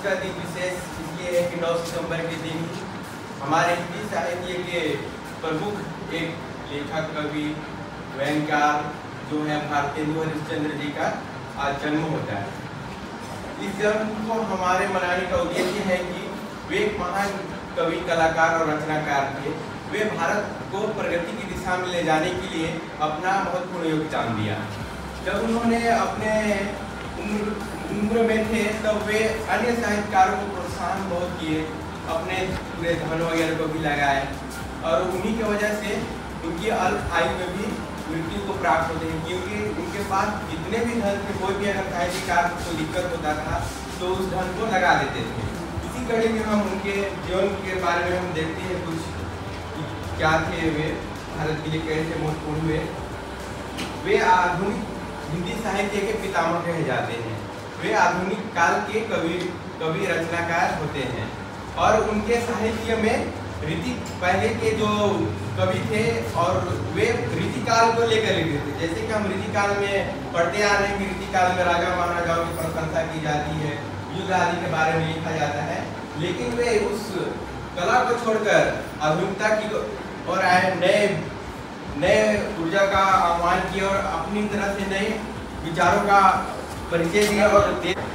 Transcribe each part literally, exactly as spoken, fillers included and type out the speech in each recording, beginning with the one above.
का दिन विशेष इसलिए है कि नौ सितंबर के दिन हमारे हिंदी साहित्य के प्रमुख एक लेखक कवि व्यंग्यकार जो है भारतेंदु हरिश्चंद्र जी का आज जन्म होता है। इस जन्म को हमारे मनाने का उद्देश्य है कि वे एक महान कवि, कलाकार और रचनाकार थे। वे भारत को प्रगति की दिशा में ले जाने के लिए अपना महत्वपूर्ण योगदान दिया। जब उन्होंने अपने उम्र उम्र में थे तब वे अन्य साहित्यकारों को प्रोत्साहन बहुत किए, अपने पूरे धन वगैरह को भी लगाए और उन्हीं की वजह से उनकी अल्प आयु में भी मृत्यु को प्राप्त होते हैं, क्योंकि उनके पास जितने भी धन थे कोई भी अगर साहित्यकार को दिक्कत होता था तो उस धन को लगा देते थे। इसी कड़ी में हम उनके जीवन के बारे में हम देखते हैं कुछ क्या थे वे, भारत के लिए कैसे महत्वपूर्ण हुए। वे आधुनिक हिंदी साहित्य के पितामह कहे जाते हैं। वे आधुनिक काल के कवि कवि रचनाकार होते हैं और उनके साहित्य में रीति पहले के जो कवि थे और वे रीतिकाल को लेकर लिखते थे। जैसे कि हम रीतिकाल में पढ़ते आ रहे हैं कि रीतिकाल में राजा महाराजाओं की प्रशंसा की जाती है, युद्ध आदि के बारे में लिखा जाता है, लेकिन वे उस कला को छोड़कर आधुनिकता की और आए, नए नए ऊर्जा का आह्वान किया और अपनी तरह से नए विचारों का परिचय दिया। और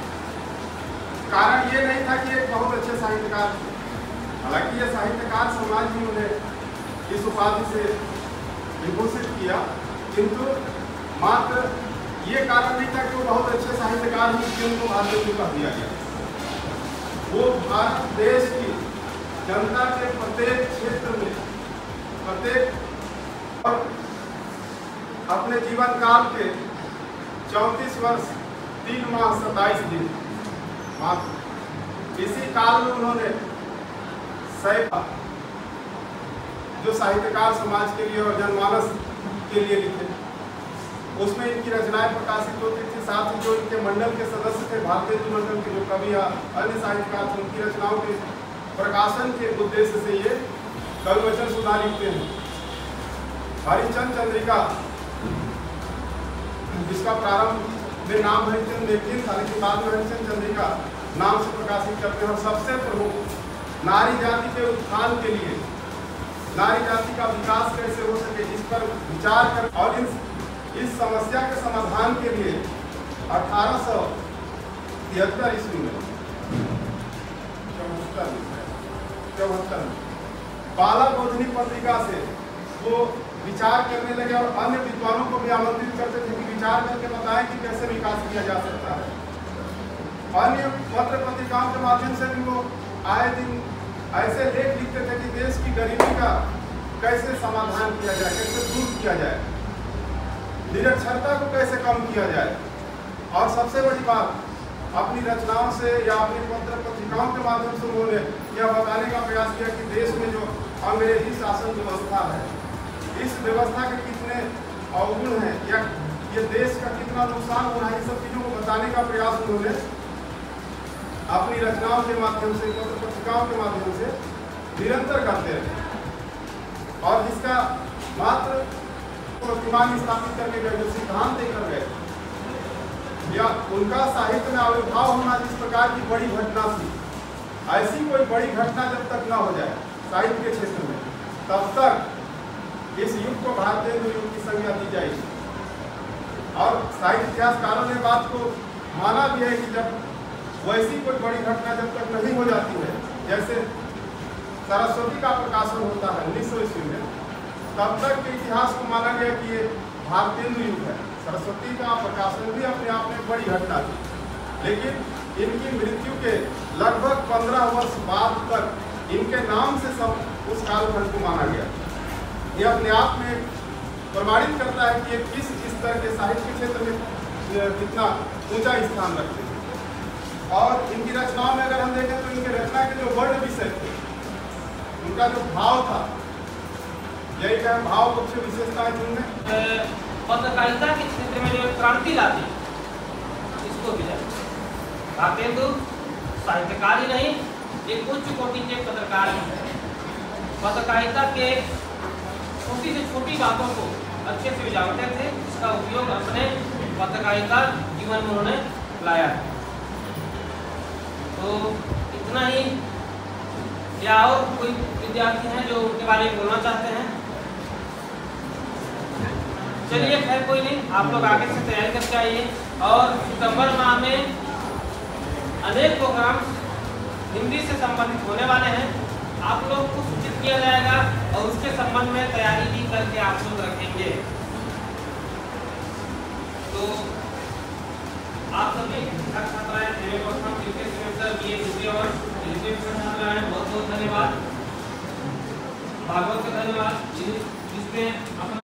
कारण ये नहीं था कि एक बहुत अच्छे साहित्यकार, हालांकि ये साहित्यकार समाज ही उन्हें इस उपाधि से विभूषित किया, किंतु मात्र ये कारण नहीं था कि वो बहुत अच्छे साहित्यकार ही कि उनको भारतेंदु कह दिया गया। वो भारत देश की जनता के प्रत्येक क्षेत्र में प्रत्येक और अपने जीवन काल के चौंतीस वर्ष तीन माह सत्ताईस दिन मात्र इसी काल में उन्होंने सैकड़ा जो साहित्यकार समाज के लिए और जनमानस के लिए लिखे, उसमें इनकी रचनाएं प्रकाशित होती थी। साथ ही जो इनके मंडल के सदस्य थे, भारतेंदु मंडल के जो कवि या अन्य साहित्यकार थे, उनकी रचनाओं के प्रकाशन के उद्देश्य से ये कवि वचन सुधा लिखते हैं। हरिचंद चंद्रिका, जिसका प्रारंभ में नाम हरिचंद देवकीन था, लेकिन बाद में हरिचंद चंद्रिका नाम से प्रकाशित करते हैं। और सबसे प्रमुख नारी जाति के उत्थान के लिए, नारी जाति का विकास कैसे हो सके इस पर विचार कर और इस इस समस्या के समाधान के लिए अठारह सौ तिहत्तर ईस्वी में चौहत्तर चौहत्तर में बाला बोधनी पत्रिका से वो विचार करने लगे और अन्य विद्वानों को भी आमंत्रित करते थे कि विचार करके बताएं कि कैसे विकास किया जा सकता है। अन्य पत्र पत्रिकाओं के माध्यम से भी वो आए दिन ऐसे लेख लिखते थे कि देश की गरीबी का कैसे समाधान किया जाए, कैसे दूर किया जाए, निरक्षरता को कैसे कम किया जाए। और सबसे बड़ी बात, अपनी रचनाओं से या अपनी पत्र पत्रिकाओं के माध्यम से उन्होंने यह बताने का प्रयास किया कि देश में जो अंग्रेजी शासन व्यवस्था है, इस व्यवस्था के कितने अवगुण हैं या ये देश का कितना नुकसान हो रहा है, इन सब चीज़ों को बताने का प्रयास उन्होंने अपनी रचनाओं के माध्यम से, पत्र पत्रिकाओं के माध्यम से निरंतर करते रहे। और जिसका मात्र प्रतिमान स्थापित करके गए, जो सिद्धांत देकर गए, या उनका साहित्य में आविर्भाव होना जिस प्रकार की बड़ी घटना थी, ऐसी कोई बड़ी घटना जब तक न हो जाए साहित्य के क्षेत्र में, तब तक इस युग को भारतेंदु युग की संज्ञा दी जाएगी। और साहित्य इतिहासकारों ने बात को माना भी है कि जब वैसी कोई बड़ी घटना जब तक नहीं हो जाती है, जैसे सरस्वती का प्रकाशन होता है उन्नीस सौ ईस्वी में, तब तक के इतिहास को माना गया कि ये भारतेंदु युग है। सरस्वती का प्रकाशन भी अपने आप में बड़ी घटना थी, लेकिन इनकी मृत्यु के लगभग पंद्रह वर्ष बाद तक इनके नाम से सब उस कालखंड को माना गया। ये अपने आप में प्रमाणित करता है कि ये किस स्तर के साहित्य क्षेत्र में कितना ऊंचा स्थान रखते हैं। और इनकी रचनाओं में अगर हम देखें तो इनके रचना के जो वर्ण विषय थे, उनका जो भाव था, यही क्या भाव कुछ विशेषताएं जिनमें पत्रकारिता के क्षेत्र में जो क्रांति लाती, इसको भी जाए। भारतेंदु साहित्यकार ही नहीं, एक उच्च कोटि के पत्रकार भी है। पत्रकारिता के छोटी से छोटी बातों को अच्छे से उजागरते थे, इसका उपयोग अपने पत्रकारिता जीवन में उन्होंने लाया है। तो इतना ही, या और कोई विद्यार्थी हैं जो उनके बारे में बोलना चाहते हैं? चलिए खैर कोई नहीं, आप लोग आगे से तैयारी करके आइए। और सितंबर माह में अनेक प्रोग्राम हिंदी से संबंधित होने वाले हैं, आप लोग को सूचित किया जाएगा और उसके संबंध में तैयारी भी करके आप लोग रखेंगे। तो आप सभी छात्राएं द्वितीय सेमेस्टर बी ए द्वितीय वर्ष द्वितीय छात्राएं बहुत बहुत धन्यवाद, भागवत का धन्यवाद जिसमें